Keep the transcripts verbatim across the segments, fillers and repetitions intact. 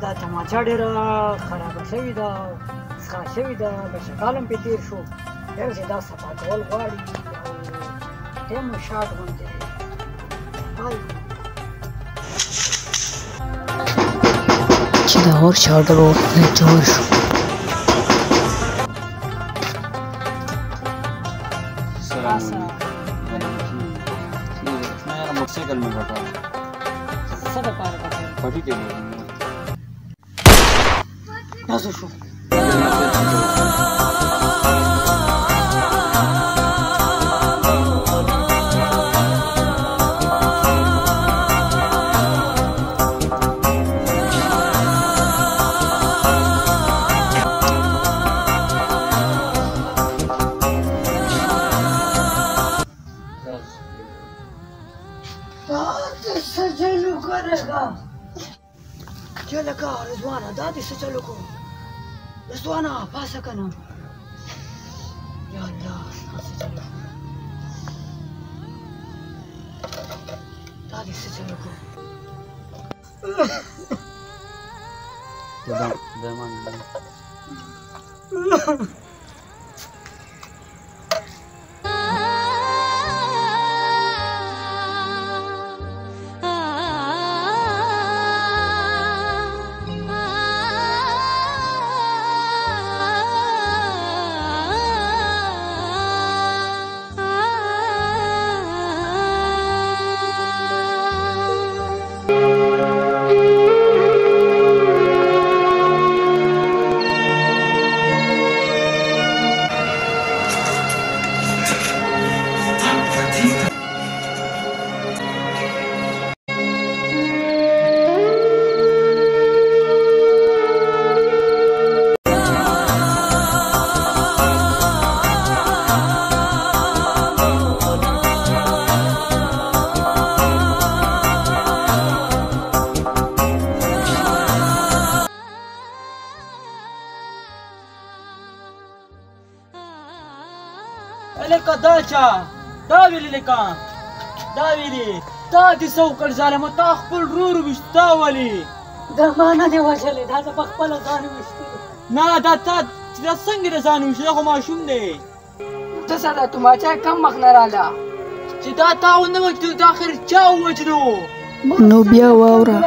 دا تماچه ډېره خرابه شوې ده څښا شوې ده بشکال هم پې تېر شو بیا چې دا صفا کول غواړي او ټایم مو شاټ غوندې دی چې د اور چاوډه به ورته جوړ شو मोटरसाइकिल में बैठा सब पार करते पटी के ना सोचो سجلو کरेगा क्या लगा रज़वाना दादी सचलो को रज़वाना पासा करना या अल्लाह सचलो दादी सचलो को दम दमान لکه دا چا دا ویلي لکه دا ویلي تا دې څه وکړ ظالمه تا خپل ورور وویشت تا ولې دا ما نه دی وژلی دا زه په خپله ځان ویشتلو نه دا تا چې دا څنګه د ځان وویشت دا خو ماشوم دی ته سره توماچه کم مخ نه راله چې دا تا ونه وجدو دا آخر چا ووجدو نو بیا واوره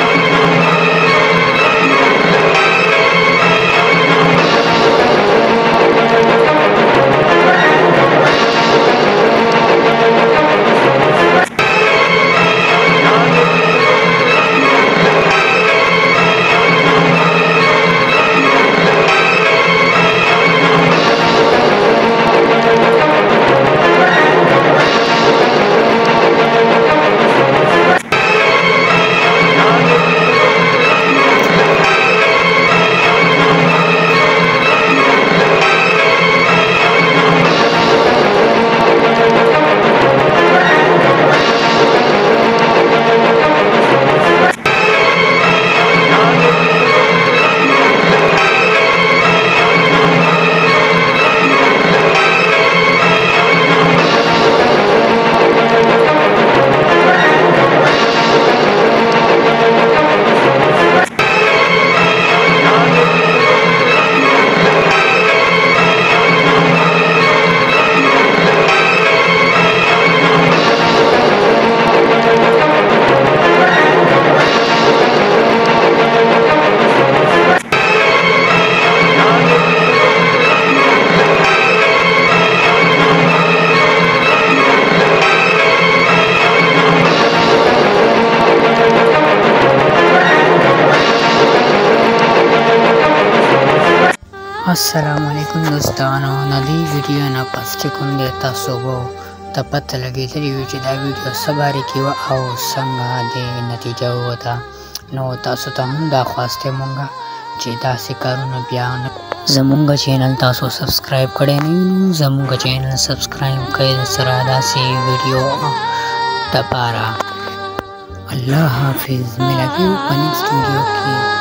السلام علیکم دوستانو نو دې ویډیو نه پس چې کوم دی تاسو به ته پته لګېدلې وي چې دا ویډیو څه باره کې وه او څنګه د نتیجه ووته نو تاسو ته هم دا خواست دی مونږ چې داسې کارونه بیا نه زمونږ چینل تاسو سبسکرایب کړی نه وي نو زمونږ چینل سبسکرایب کړئ سره داسې ویډیو دپاره الله حافظ ملاقات په نیکسټ ویډیو کې